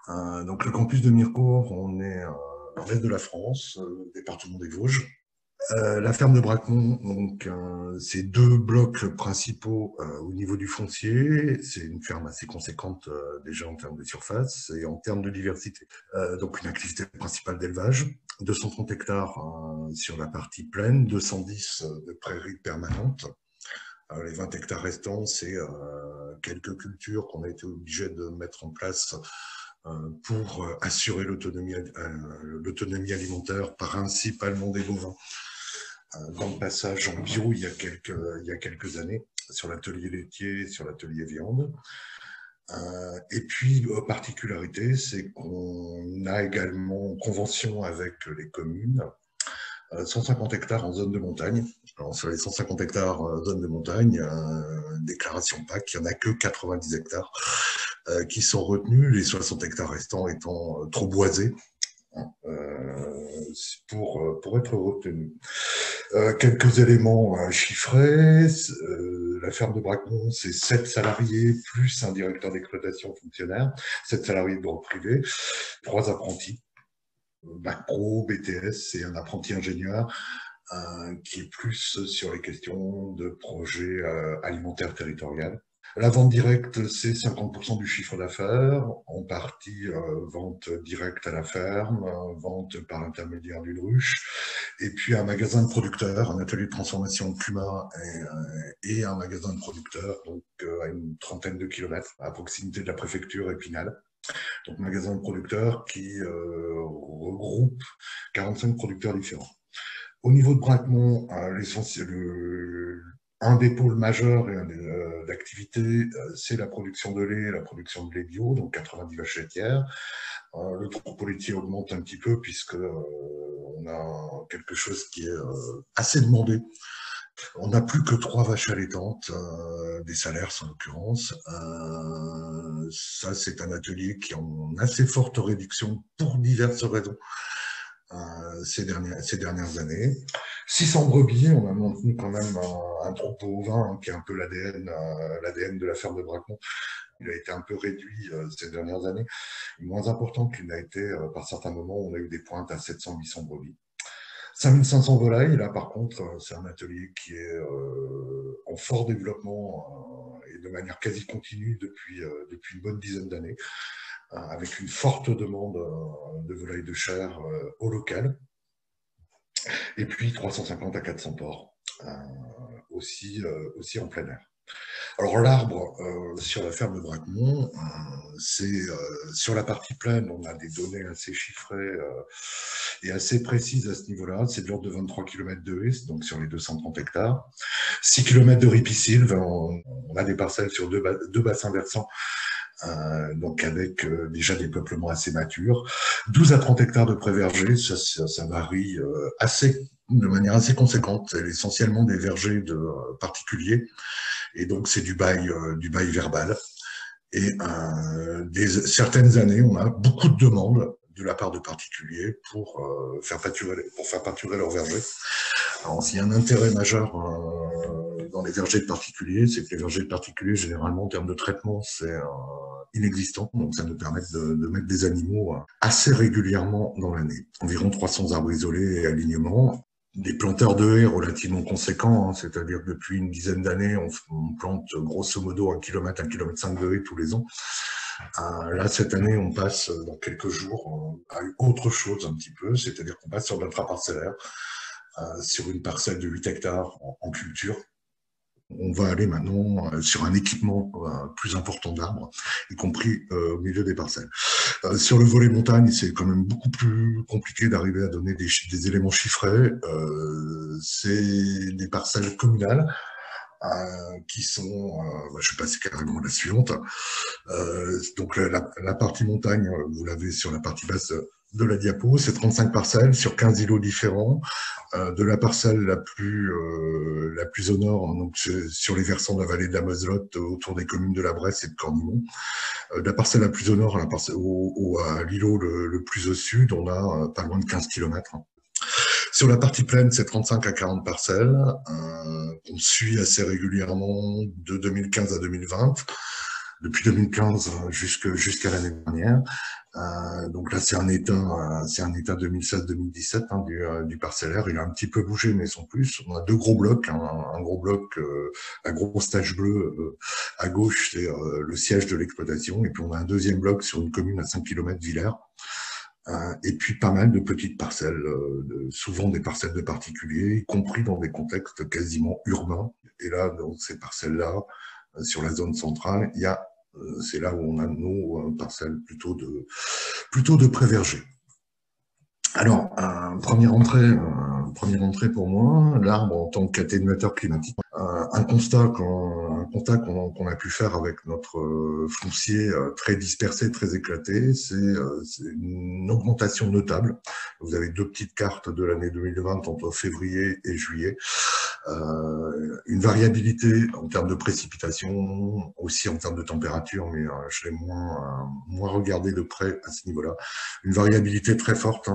Donc le campus de Mirecourt, on est dans l'est de la France, département des Vosges. La ferme de Bracmont, donc c'est deux blocs principaux au niveau du foncier. C'est une ferme assez conséquente déjà en termes de surface et en termes de diversité. Donc une activité principale d'élevage, 230 hectares sur la partie plaine, 210 de prairies permanentes. Les 20 hectares restants, c'est quelques cultures qu'on a été obligé de mettre en place pour assurer l'autonomie alimentaire, principalement des bovins. Dans le passage en bio il y a quelques années, sur l'atelier laitier, sur l'atelier viande. Et puis, particularité, c'est qu'on a également en convention avec les communes 150 hectares en zone de montagne. Alors, sur les 150 hectares zone de montagne, déclaration PAC, il n'y en a que 90 hectares qui sont retenus, les 60 hectares restants étant trop boisés pour être retenus. Quelques éléments chiffrés. La ferme de Bracmont, c'est 7 salariés plus un directeur d'exploitation fonctionnaire, 7 salariés de droit privé, 3 apprentis, bac pro, BTS et un apprenti ingénieur qui est plus sur les questions de projets alimentaires territoriaux. La vente directe, c'est 50% du chiffre d'affaires, en partie vente directe à la ferme, vente par l'intermédiaire d'une ruche, et puis un magasin de producteurs, un atelier de transformation de climat et un magasin de producteurs, donc à une trentaine de kilomètres, à proximité de la préfecture Épinal. Donc magasin de producteurs qui regroupe 45 producteurs différents. Au niveau de Bracmont, un des pôles majeurs d'activité, c'est la production de lait et la production de lait bio, donc 90 vaches laitières. Le troupeau laitier augmente un petit peu puisque on a quelque chose qui est assez demandé. On n'a plus que 3 vaches allaitantes, des salaires en l'occurrence. Ça, c'est un atelier qui est en assez forte réduction pour diverses raisons. Ces dernières années. 600 brebis, on a maintenu quand même un troupeau ovin qui est un peu l'ADN de la ferme de Bracmont. Il a été un peu réduit ces dernières années, moins important qu'il n'a été par certains moments. On a eu des pointes à 700-800 brebis. 5500 volailles, là par contre, c'est un atelier qui est en fort développement et de manière quasi continue depuis une bonne dizaine d'années, avec une forte demande de volailles de chair au local. Et puis 350 à 400 porcs, aussi en plein air. Alors l'arbre sur la ferme de Bracmont, c'est sur la partie plaine, on a des données assez chiffrées et assez précises à ce niveau-là. C'est de l'ordre de 23 km de haie, donc sur les 230 hectares. 6 km de ripisylve, on a des parcelles sur deux bassins versants, donc avec déjà des peuplements assez matures. 12 à 30 hectares de prés vergers, ça varie de manière assez conséquente. C'est essentiellement des vergers de particuliers. Et donc, c'est du bail verbal. Et certaines années, on a beaucoup de demandes de la part de particuliers pour faire pâturer leurs vergers. Alors, s'il y a un intérêt majeur dans les vergers de particuliers, c'est que les vergers de particuliers, généralement, en termes de traitement, c'est inexistant. Donc, ça nous permet de mettre des animaux assez régulièrement dans l'année. Environ 300 arbres isolés et alignements. Des planteurs de haies relativement conséquents, c'est-à-dire que depuis une dizaine d'années, on plante grosso modo 1 km, 1,5 km de haies tous les ans. Là, cette année, on passe dans quelques jours à autre chose un petit peu, c'est-à-dire qu'on passe sur l'intraparcellaire, sur une parcelle de 8 hectares en culture. On va aller maintenant sur un équipement plus important d'arbres, y compris au milieu des parcelles. Sur le volet montagne, c'est quand même beaucoup plus compliqué d'arriver à donner des éléments chiffrés. C'est des parcelles communales qui sont, je vais passer carrément à la suivante. Donc la partie montagne, vous l'avez sur la partie basse de la diapo, c'est 35 parcelles sur 15 îlots différents. De la parcelle la plus au nord, donc sur les versants de la vallée de la Moselotte, autour des communes de la Bresse et de Cornimont. La parcelle la plus au nord, à l'îlot le plus au sud, on a pas loin de 15 km. Sur la partie plaine, c'est 35 à 40 parcelles. On suit assez régulièrement de 2015 à 2020. depuis 2015 jusqu'à l'année dernière. Donc là, c'est un état 2016-2017 du parcellaire. Il a un petit peu bougé, mais sans plus. On a deux gros blocs, un gros bloc, la grosse tache bleue à gauche, c'est le siège de l'exploitation, et puis on a un deuxième bloc sur une commune à 5 km Villers. Et puis pas mal de petites parcelles, souvent des parcelles de particuliers, y compris dans des contextes quasiment urbains. Et là, dans ces parcelles-là, sur la zone centrale, c'est là où on a nos parcelles plutôt de pré-verger. Alors, première entrée pour moi, l'arbre en tant qu'atténuateur climatique. Un constat qu'on a pu faire avec notre foncier très dispersé, très éclaté, c'est une augmentation notable. Vous avez deux petites cartes de l'année 2020 entre février et juillet. Une variabilité en termes de précipitation, aussi en termes de température, mais je l'ai moins regardé de près à ce niveau-là. Une variabilité très forte.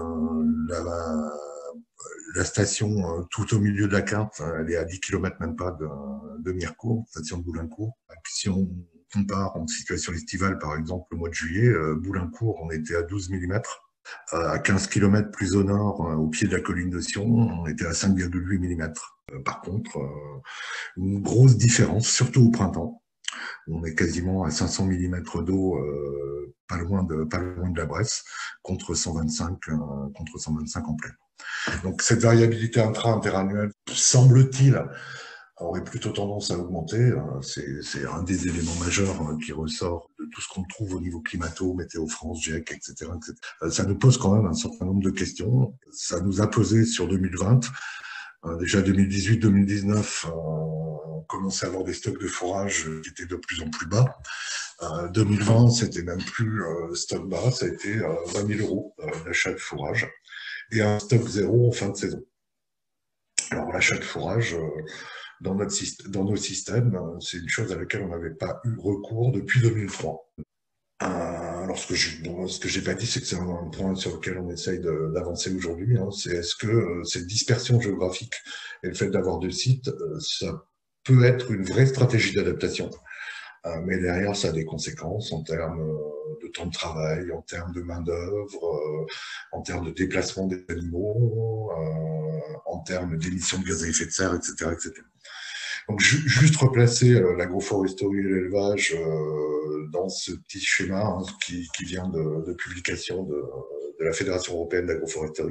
La station tout au milieu de la carte, elle est à 10 km même pas de Mirecourt, station de Boulincourt. Si on compare en situation estivale, par exemple, le mois de juillet, Boulincourt, on était à 12 mm. À 15 km plus au nord, au pied de la colline de Sion, on était à 5,8 mm. Par contre, une grosse différence, surtout au printemps. On est quasiment à 500 mm d'eau, pas loin de la Bresse, contre 125 en pleine. Donc cette variabilité interannuelle, semble-t-il, aurait plutôt tendance à augmenter. C'est un des éléments majeurs qui ressort de tout ce qu'on trouve au niveau climato, Météo France, GIEC, etc., etc. Ça nous pose quand même un certain nombre de questions. Ça nous a posé sur 2020. Déjà 2018-2019, on commençait à avoir des stocks de fourrage qui étaient de plus en plus bas. 2020, c'était même plus stock bas, ça a été 20 000 € d'achat de fourrage et un stock zéro en fin de saison. Alors l'achat de fourrage, dans nos systèmes, c'est une chose à laquelle on n'avait pas eu recours depuis 2003. Alors ce que j'ai pas dit, c'est que c'est un point sur lequel on essaye d'avancer aujourd'hui. C'est est-ce que cette dispersion géographique et le fait d'avoir deux sites, ça peut être une vraie stratégie d'adaptation. Mais derrière, ça a des conséquences en termes de temps de travail, en termes de main-d'œuvre, en termes de déplacement des animaux, en termes d'émissions de gaz à effet de serre, etc., etc. Donc, juste replacer l'agroforesterie et l'élevage dans ce petit schéma qui vient de publication de la Fédération européenne d'agroforesterie.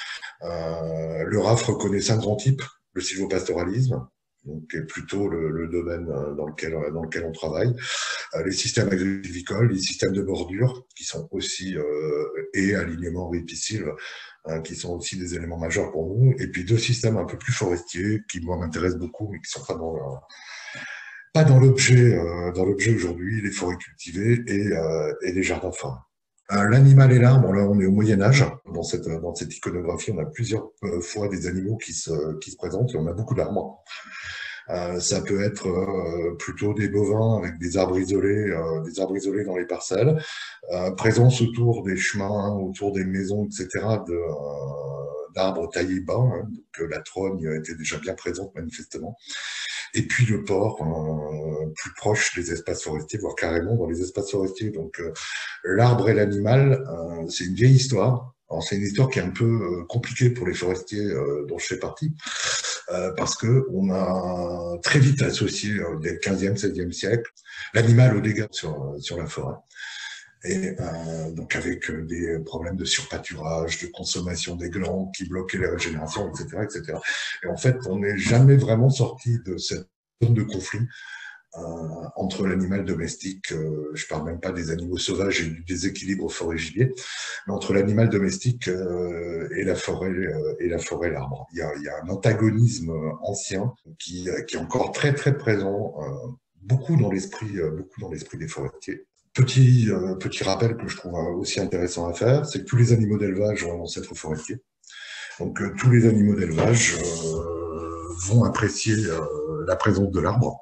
Le RAF reconnaît 5 grands types, le sylvopastoralisme, donc qui est plutôt le domaine dans lequel on travaille, les systèmes agricoles, les systèmes de bordure, qui sont aussi, et alignement ripisylve, qui sont aussi des éléments majeurs pour nous, et puis deux systèmes un peu plus forestiers, qui moi m'intéressent beaucoup, mais qui sont pas dans l'objet aujourd'hui, les forêts cultivées et les jardins de forêt. L'animal et l'arbre, là on est au Moyen-Âge, dans cette iconographie, on a plusieurs fois des animaux qui se présentent, et on a beaucoup d'arbres. Ça peut être plutôt des bovins avec des arbres isolés dans les parcelles, présence autour des chemins, autour des maisons, etc., d'arbres taillés bas, donc la trogne était déjà bien présente manifestement. Et puis le porc, plus proche des espaces forestiers, voire carrément dans les espaces forestiers. Donc l'arbre et l'animal, c'est une vieille histoire. Alors c'est une histoire qui est un peu compliquée pour les forestiers dont je fais partie, parce que on a très vite associé dès le 15e, 16e siècle l'animal aux dégâts sur la forêt. Et donc avec des problèmes de surpâturage, de consommation des glands qui bloquaient la régénération, etc., etc. Et en fait, on n'est jamais vraiment sorti de cette zone de conflit entre l'animal domestique, je parle même pas des animaux sauvages et du déséquilibre forêt-gibier, mais entre l'animal domestique et la forêt l'arbre. Il y a un antagonisme ancien qui est encore très très présent, beaucoup dans l'esprit des forestiers. Petit rappel que je trouve aussi intéressant à faire, c'est que tous les animaux d'élevage ont un ancêtre forestier. Donc tous les animaux d'élevage vont apprécier la présence de l'arbre.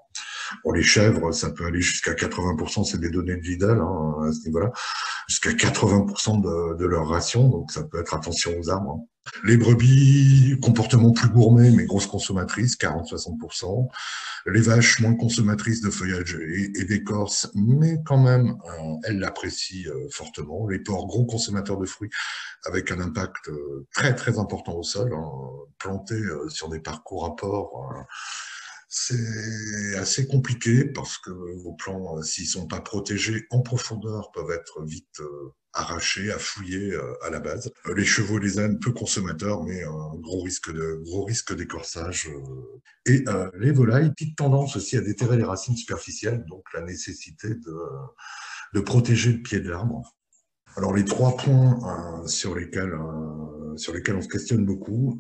Pour les chèvres, ça peut aller jusqu'à 80%, c'est des données de Lidl à ce niveau-là, jusqu'à 80% de leur ration, donc ça peut être attention aux arbres. Les brebis, comportement plus gourmet, mais grosses consommatrices, 40-60%. Les vaches, moins consommatrices de feuillage et d'écorce, mais quand même, elles l'apprécient fortement. Les porcs, gros consommateurs de fruits, avec un impact très très important au sol, plantés sur des parcours à porc. C'est assez compliqué parce que vos plants, s'ils sont pas protégés en profondeur, peuvent être vite arrachés, affouillés à la base. Les chevaux, les ânes, peu consommateurs, mais un gros risque d'écorçage. Et les volailles, petite tendance aussi à déterrer les racines superficielles, donc la nécessité de protéger le pied de l'arbre. Alors les trois points sur lesquels on se questionne beaucoup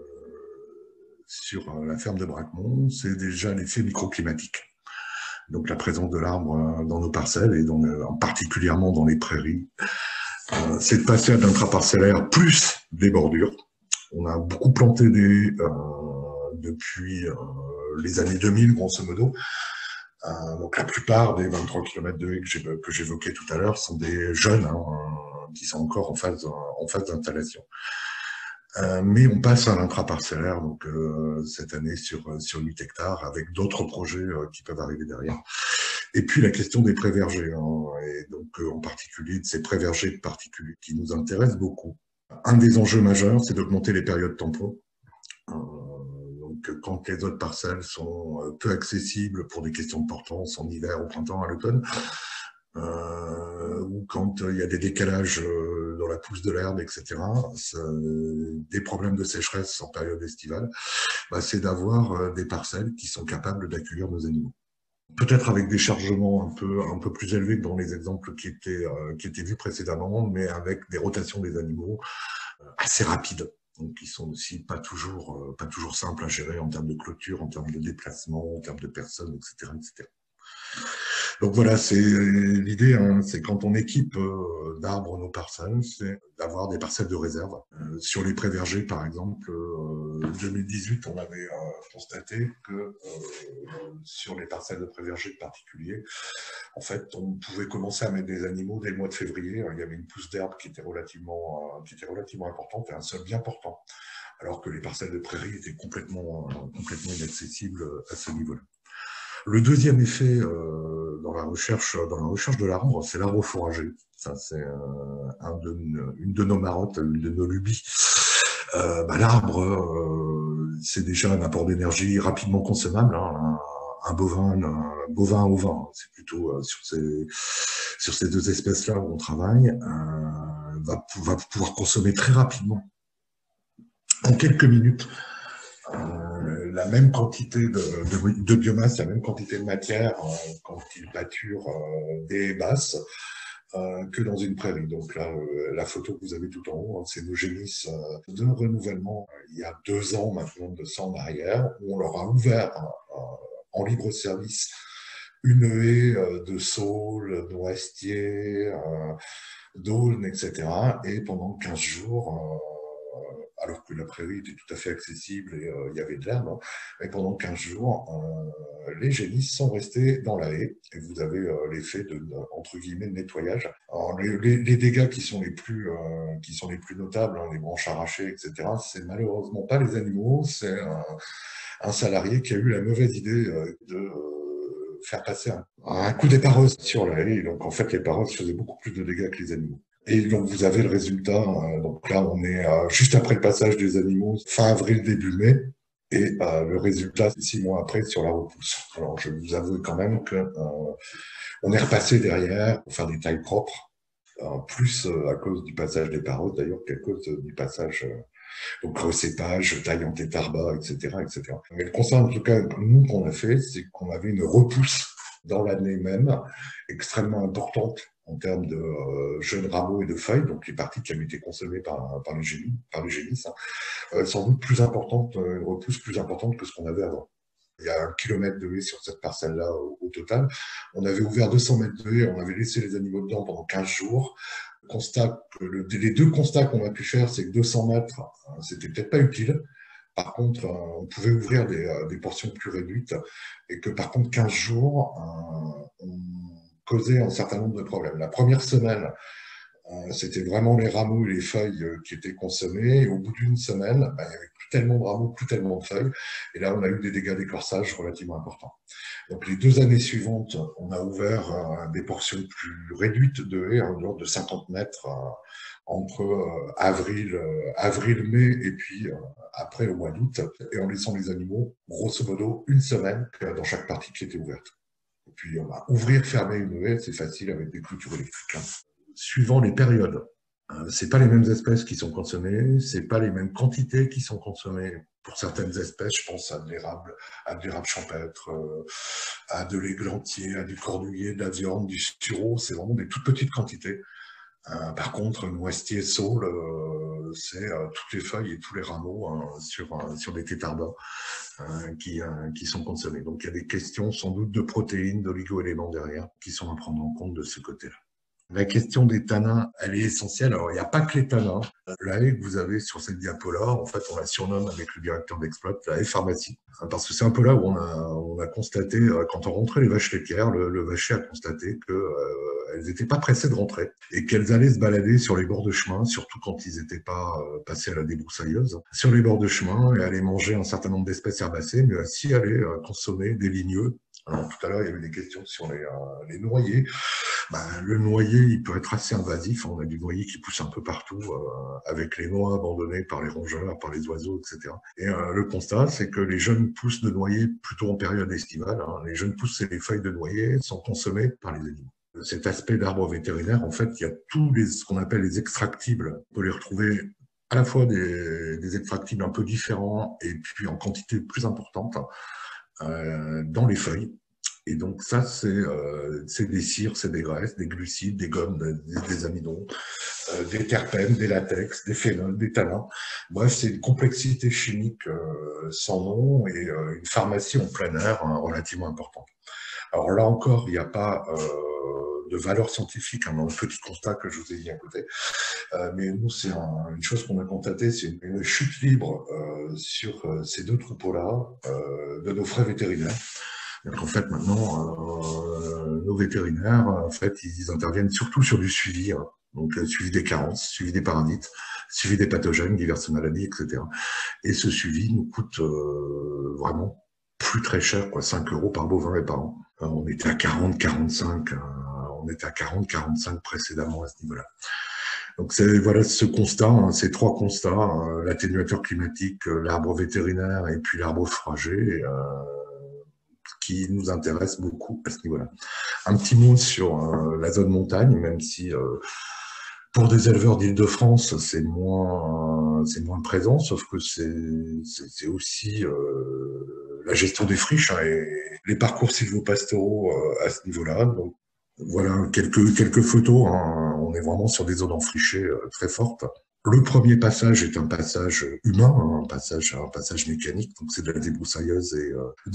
sur la ferme de Bracmont, c'est déjà l'effet microclimatique. Donc la présence de l'arbre dans nos parcelles et particulièrement dans les prairies, c'est de passer à de l'intraparcellaire plus des bordures. On a beaucoup planté depuis les années 2000, grosso modo. Donc la plupart des 23 km de haies que j'évoquais tout à l'heure sont des jeunes qui sont encore en phase d'installation. Mais on passe à l'intraparcellaire donc cette année sur 8 hectares avec d'autres projets qui peuvent arriver derrière. Et puis la question des pré-vergers, et donc en particulier de ces pré-vergers particuliers qui nous intéressent beaucoup. Un des enjeux majeurs, c'est d'augmenter les périodes tampons. Donc quand les autres parcelles sont peu accessibles pour des questions de portance en hiver, au printemps, à l'automne, ou quand il y a des décalages dans la pousse de l'herbe, etc., des problèmes de sécheresse en période estivale, c'est d'avoir des parcelles qui sont capables d'accueillir nos animaux. Peut-être avec des chargements un peu plus élevés que dans les exemples qui étaient vus précédemment, mais avec des rotations des animaux assez rapides. Donc, qui sont aussi pas toujours simples à gérer en termes de clôture, en termes de déplacement, en termes de personnes, etc., etc. Donc voilà, c'est l'idée, c'est quand on équipe d'arbres nos parcelles, c'est d'avoir des parcelles de réserve. Sur les pré-vergers, par exemple, 2018, on avait constaté que sur les parcelles de pré-vergers particuliers, en fait, on pouvait commencer à mettre des animaux dès le mois de février. Il y avait une pousse d'herbe qui était relativement importante et un sol bien portant, alors que les parcelles de prairies étaient complètement inaccessibles à ce niveau-là. Le deuxième effet dans la recherche de l'arbre, c'est l'arbre fourrager. Ça, c'est une de nos marottes, une de nos lubies. L'arbre, c'est déjà un apport d'énergie rapidement consommable. Un bovin au vin, c'est plutôt sur ces deux espèces-là où on travaille, va pouvoir consommer très rapidement, en quelques minutes, la même quantité de biomasse, la même quantité de matière quand il pâture des basses que dans une prairie. Donc là, la photo que vous avez tout en haut, c'est nos génisses de renouvellement il y a 2 ans maintenant de ça en arrière, où on leur a ouvert en libre service une haie de saules, noisetiers, d'aulnes, etc. Et pendant 15 jours, alors que la prairie était tout à fait accessible et il y avait de l'herbe, mais pendant 15 jours, les génisses sont restés dans la haie et vous avez l'effet entre guillemets de nettoyage. Alors, les dégâts qui sont les plus notables, les branches arrachées, etc., c'est malheureusement pas les animaux, c'est un salarié qui a eu la mauvaise idée de faire passer un coup d'épareuse sur la haie. Et donc en fait, les pareuses faisaient beaucoup plus de dégâts que les animaux. Et donc, vous avez le résultat. Donc là, on est juste après le passage des animaux, fin avril, début mai. Et le résultat, c'est 6 mois après sur la repousse. Alors, je vous avoue quand même que on est repassé derrière pour faire des tailles propres, plus à cause du passage des pareuses, d'ailleurs, qu'à cause du passage, donc recépage, taille en tétarba, etc., etc. Mais le constat, en tout cas, nous, qu'on a fait, c'est qu'on avait une repousse dans l'année même, extrêmement importante en termes de jeunes rameaux et de feuilles, donc les parties qui avaient été consommées par les génisses, sans doute plus importante, une repousse plus importante que ce qu'on avait avant. Il y a 1 kilomètre de haie sur cette parcelle-là au total. On avait ouvert 200 mètres de haie, on avait laissé les animaux dedans pendant 15 jours. Les 2 constats qu'on a pu faire, c'est que 200 mètres, c'était peut-être pas utile. par contre, on pouvait ouvrir des portions plus réduites et que par contre, 15 jours, on causait un certain nombre de problèmes. La première semaine, c'était vraiment les rameaux et les feuilles qui étaient consommés. Et au bout d'une semaine, il n'y avait plus tellement de rameaux, plus tellement de feuilles. Et là, on a eu des dégâts d'écorçage relativement importants. Donc, les 2 années suivantes, on a ouvert des portions plus réduites de haies, en de 50 mètres, entre avril-mai et puis après au mois d'août, et en laissant les animaux, grosso modo, une semaine dans chaque partie qui était ouverte. Et puis, ouvrir, fermer une haie, c'est facile avec des clôtures électriques. Suivant les périodes. C'est pas les mêmes espèces qui sont consommées, c'est pas les mêmes quantités qui sont consommées. Pour certaines espèces, je pense à de l'érable champêtre, à de l'églantier, à du cordouiller, de la viande, du sureau. C'est vraiment des toutes petites quantités. Par contre, noisetier, saule, c'est toutes les feuilles et tous les rameaux sur des thétardas qui sont consommés. Donc il y a des questions sans doute de protéines, d'oligo-éléments derrière qui sont à prendre en compte de ce côté-là. La question des tanins, elle est essentielle. Alors, il n'y a pas que les tanins. La haie que vous avez sur cette diapo-là, en fait, on la surnomme avec le directeur d'Exploit la haie pharmacie. Parce que c'est un peu là où on a constaté, quand on rentrait les vaches laitières, le vacher a constaté qu'elles n'étaient pas pressées de rentrer et qu'elles allaient se balader sur les bords de chemin, surtout quand ils n'étaient pas passés à la débroussailleuse, sur les bords de chemin et allaient manger un certain nombre d'espèces herbacées, mais aussi allaient consommer des ligneux. Alors, tout à l'heure, il y avait des questions sur les noyers. Le noyer, il peut être assez invasif. On a du noyer qui pousse un peu partout, avec les noix abandonnées par les rongeurs, par les oiseaux, etc. Et le constat, c'est que les jeunes pousses de noyer, plutôt en période estivale, les jeunes pousses et les feuilles de noyer sont consommées par les animaux. Cet aspect d'arbre vétérinaire, en fait, il y a ce qu'on appelle les extractibles. On peut les retrouver à la fois des extractibles un peu différents et puis en quantité plus importante dans les feuilles. Et donc ça, c'est des cires, c'est des graisses, des glucides, des gommes, des amidons, des terpènes, des latex, des phénols, des tanins. Bref, c'est une complexité chimique sans nom et une pharmacie en plein air relativement importante. Alors là encore, il n'y a pas de valeur scientifique dans le petit constat que je vous ai dit à côté. Mais nous, c'est une chose qu'on a constatée, c'est une chute libre sur ces 2 troupeaux-là de nos frais vétérinaires. Donc, en fait, maintenant, nos vétérinaires, en fait, ils interviennent surtout sur du suivi, donc suivi des carences, suivi des parasites, suivi des pathogènes, diverses maladies, etc. Et ce suivi nous coûte vraiment plus très cher, 5 € par bovin et par an. On était à 40-45, on était à 40-45 précédemment à ce niveau-là. Donc voilà ce constat, ces 3 constats, l'atténuateur climatique, l'arbre vétérinaire et puis l'arbre fourrager, qui nous intéresse beaucoup à ce niveau-là. Un petit mot sur la zone montagne, même si pour des éleveurs d'Île-de-France, c'est moins présent, sauf que c'est aussi la gestion des friches et les parcours sylvopastoraux à ce niveau-là. Donc, voilà quelques photos. On est vraiment sur des zones enfrichées très fortes. Le premier passage est un passage humain, un passage mécanique, donc c'est de la débroussailleuse et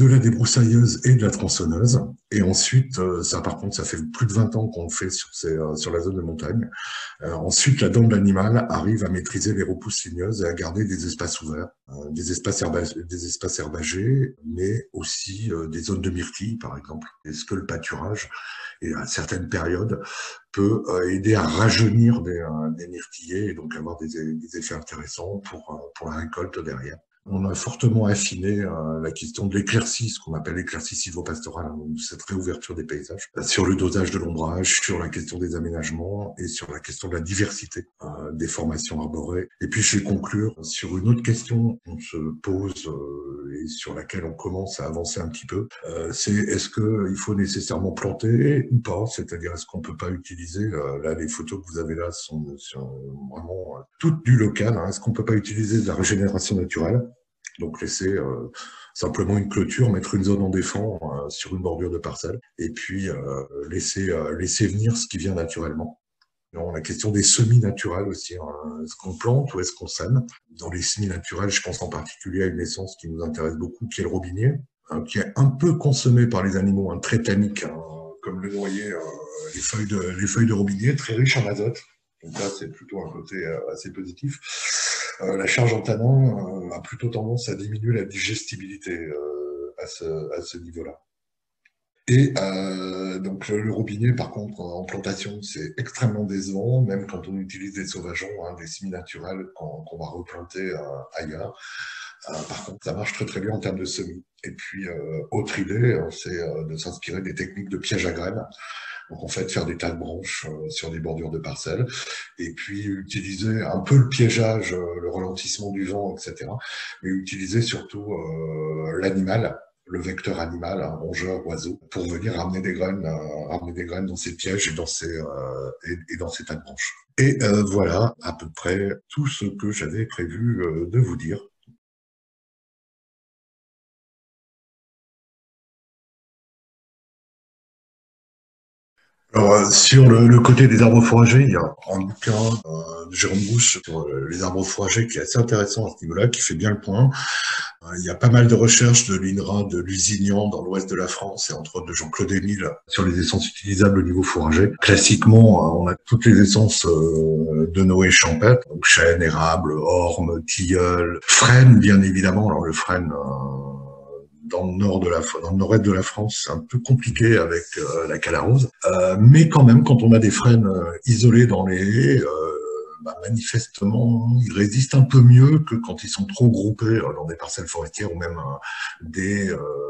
de la tronçonneuse. Et ensuite, ça par contre, ça fait plus de 20 ans qu'on le fait sur la zone de montagne. Ensuite, la dent de l'animal arrive à maîtriser les repousses ligneuses et à garder des espaces ouverts, des espaces herbagés, mais aussi des zones de myrtilles, par exemple. Est-ce que le pâturage, et à certaines périodes, peut aider à rajeunir des myrtillers et donc avoir des effets intéressants pour la récolte derrière. On a fortement affiné la question de l'éclaircie, ce qu'on appelle l'éclaircie sylvopastorale, cette réouverture des paysages, sur le dosage de l'ombrage, sur la question des aménagements et sur la question de la diversité des formations arborées. Et puis je vais conclure sur une autre question qu'on se pose et sur laquelle on commence à avancer un petit peu, c'est est-ce qu'il faut nécessairement planter ou pas, c'est-à-dire est-ce qu'on peut pas utiliser, là les photos que vous avez là sont vraiment toutes du local, est-ce qu'on peut pas utiliser de la régénération naturelle? Donc laisser simplement une clôture, mettre une zone en défend sur une bordure de parcelle, et puis laisser venir ce qui vient naturellement. Alors, la question des semis naturels aussi, est-ce qu'on plante ou est-ce qu'on sème? Dans les semis naturels, je pense en particulier à une essence qui nous intéresse beaucoup, qui est le robinier, qui est un peu consommé par les animaux, très tannique, comme le noyer, les feuilles de robinier, très riches en azote. Donc là, c'est plutôt un côté assez positif. La charge en tanin a plutôt tendance à diminuer la digestibilité à ce niveau-là. Et donc le robinet, par contre, en plantation, c'est extrêmement décevant, même quand on utilise des sauvageons, hein, des semis naturels qu'on va replanter ailleurs. Par contre, ça marche très très bien en termes de semis. Et puis, autre idée, c'est de s'inspirer des techniques de piège à graines. Donc, en fait, faire des tas de branches sur des bordures de parcelles, et puis utiliser un peu le piégeage, le ralentissement du vent, etc. Mais utiliser surtout l'animal, le vecteur animal, un rongeur, oiseau, pour venir ramener des graines dans ces pièges et dans ces tas de branches. Et voilà à peu près tout ce que j'avais prévu de vous dire. Alors, sur le côté des arbres fourragers, il y a un bouquin de Jérôme Bouche sur les arbres fourragers qui est assez intéressant à ce niveau-là, qui fait bien le point. Il y a pas mal de recherches de l'INRA de Lusignan dans l'ouest de la France et entre autres de Jean-Claude Émile sur les essences utilisables au niveau fourrager. Classiquement, on a toutes les essences de Noé champêtre, donc chêne, érable, orme, tilleul, frêne bien évidemment. Alors le frêne dans le nord-est de la France, c'est un peu compliqué avec la calarose. Mais quand même, quand on a des frênes isolés dans les haies, manifestement, ils résistent un peu mieux que quand ils sont trop groupés dans des parcelles forestières ou même des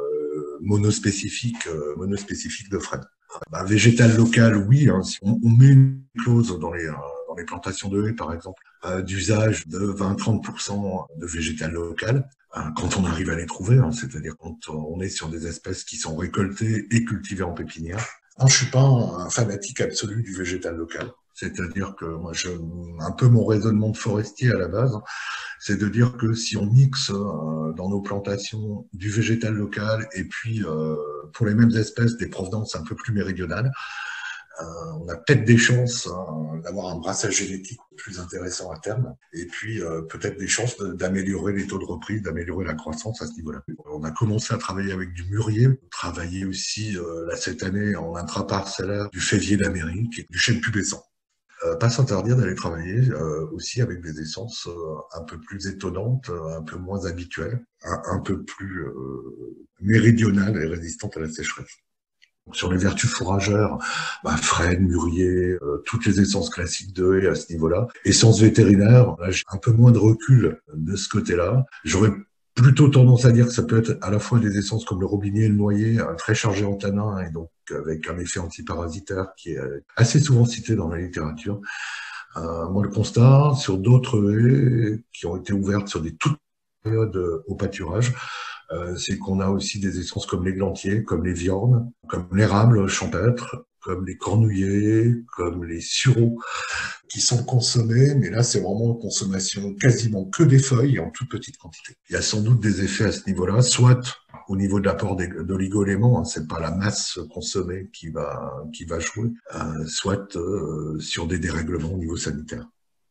monospécifiques de frênes. Végétal local, oui. Hein, si on met une clause dans les plantations de haies, par exemple, d'usage de 20-30% de végétal local, quand on arrive à les trouver, hein, c'est-à-dire quand on est sur des espèces qui sont récoltées et cultivées en pépinière. Je suis pas un fanatique absolu du végétal local. C'est-à-dire que moi, un peu mon raisonnement de forestier à la base, c'est de dire que si on mixe dans nos plantations du végétal local et puis pour les mêmes espèces des provenances un peu plus méridionales, on a peut-être des chances d'avoir un brassage génétique plus intéressant à terme, et puis peut-être des chances d'améliorer les taux de reprise, d'améliorer la croissance à ce niveau-là. On a commencé à travailler avec du mûrier, travailler aussi là cette année en intraparcellaire du févier d'Amérique et du chêne pubescent. Pas s'interdire d'aller travailler aussi avec des essences un peu plus étonnantes, un peu moins habituelles, un peu plus méridionales et résistantes à la sécheresse. Sur les vertus fourragères, frêne, mûrier, toutes les essences classiques de haies à ce niveau-là. Essences vétérinaires, là, j'ai un peu moins de recul de ce côté-là. J'aurais plutôt tendance à dire que ça peut être à la fois des essences comme le robinet et le noyer, très chargées en tanin et donc avec un effet antiparasitaire qui est assez souvent cité dans la littérature. Moi, le constat, sur d'autres haies qui ont été ouvertes sur des toutes périodes au pâturage, c'est qu'on a aussi des essences comme l'églantier, comme les viornes, comme l'érable champêtre, comme les cornouillers, comme les sureaux, qui sont consommés, mais là c'est vraiment une consommation quasiment que des feuilles en toute petite quantité. Il y a sans doute des effets à ce niveau-là, soit au niveau de l'apport d'oligo-éléments, hein, c'est pas la masse consommée qui va jouer, soit sur des dérèglements au niveau sanitaire.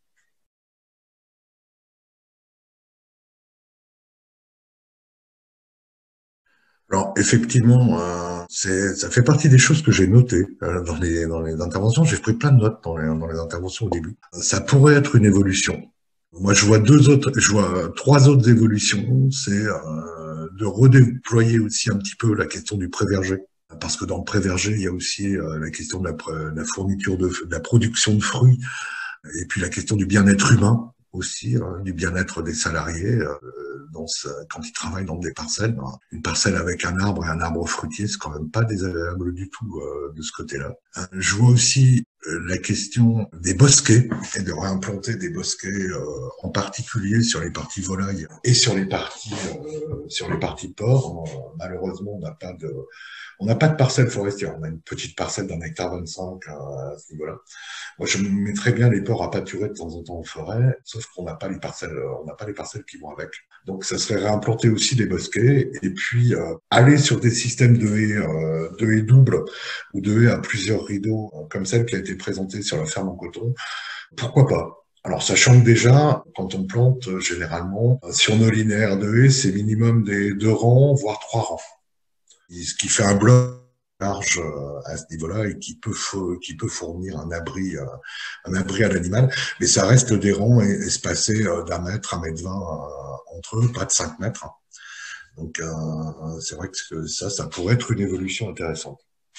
Alors effectivement, ça fait partie des choses que j'ai notées dans les interventions. J'ai pris plein de notes dans les interventions au début. Ça pourrait être une évolution. Moi, je vois trois autres évolutions. C'est de redéployer aussi un petit peu la question du pré-verger. Parce que dans le pré-verger, il y a aussi la question de la fourniture de la production de fruits et puis la question du bien-être humain aussi, hein, du bien-être des salariés quand ils travaillent dans des parcelles. Une parcelle avec un arbre et un arbre fruitier, c'est quand même pas désagréable du tout de ce côté-là. Je vois aussi la question des bosquets et de réimplanter des bosquets en particulier sur les parties volailles et sur les parties porcs. Malheureusement, on n'a pas de parcelle forestière. On a une petite parcelle d'1,25 hectare à ce niveau-là. Moi, je mettrais bien les porcs à pâturer de temps en temps en forêt, sauf qu'on n'a pas les parcelles qui vont avec. Donc, ça serait réimplanter aussi des bosquets et puis aller sur des systèmes de haies doubles ou de haies à plusieurs rideaux, comme celle qui a été présentée sur la ferme en coton. Pourquoi pas? Alors, sachant que déjà, quand on plante, généralement, sur nos linéaires de haies, c'est minimum des 2 rangs, voire 3 rangs. Ce qui fait un bloc large à ce niveau-là et qui peut fournir un abri à l'animal. Mais ça reste des rangs espacés d'1 mètre, 1,20 m entre eux, pas de 5 mètres. Donc c'est vrai que ça pourrait être une évolution intéressante.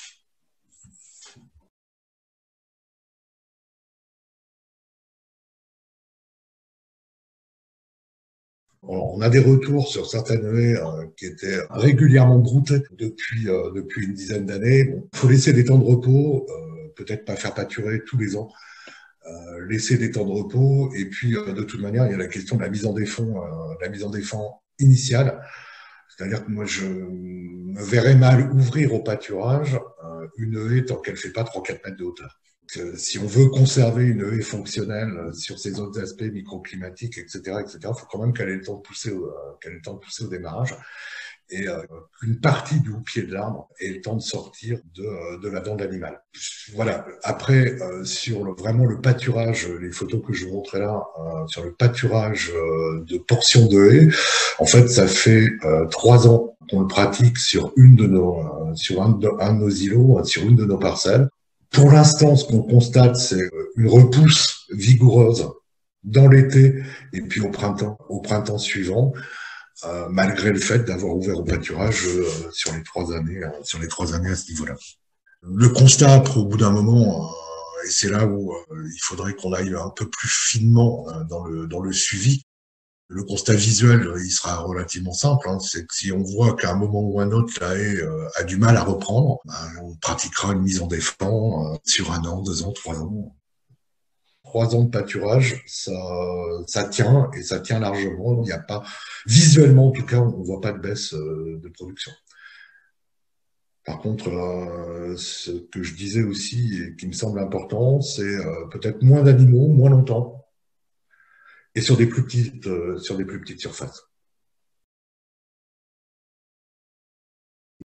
On a des retours sur certaines haies qui étaient régulièrement broutées depuis une dizaine d'années. Bon, faut laisser des temps de repos, peut-être pas faire pâturer tous les ans, laisser des temps de repos. Et puis, de toute manière, il y a la question de la mise en défend, initiale. C'est-à-dire que moi, je me verrais mal ouvrir au pâturage une haie tant qu'elle fait pas 3-4 mètres de hauteur. Si on veut conserver une haie fonctionnelle sur ses autres aspects microclimatiques, etc., il faut quand même qu'elle ait le temps de pousser au démarrage et une partie du pied de l'arbre ait le temps de sortir de la dent de l'animal. Voilà. Après, vraiment le pâturage, les photos que je vous montrais là, sur le pâturage de portions de haies, en fait, ça fait 3 ans qu'on le pratique sur sur un de nos îlots, sur une de nos parcelles. Pour l'instant, ce qu'on constate, c'est une repousse vigoureuse dans l'été et puis au printemps suivant, malgré le fait d'avoir ouvert au pâturage sur les 3 années à ce niveau-là. Le constat, après, au bout d'un moment, et c'est là où il faudrait qu'on aille un peu plus finement dans le suivi. Le constat visuel, il sera relativement simple. C'est que si on voit qu'à un moment ou un autre, la haie a du mal à reprendre, on pratiquera une mise en défend sur 1 an, 2 ans, 3 ans. 3 ans de pâturage, ça tient et ça tient largement. Il n'y a pas, visuellement en tout cas, on ne voit pas de baisse de production. Par contre, ce que je disais aussi et qui me semble important, c'est peut-être moins d'animaux, moins longtemps, et sur des plus petites surfaces.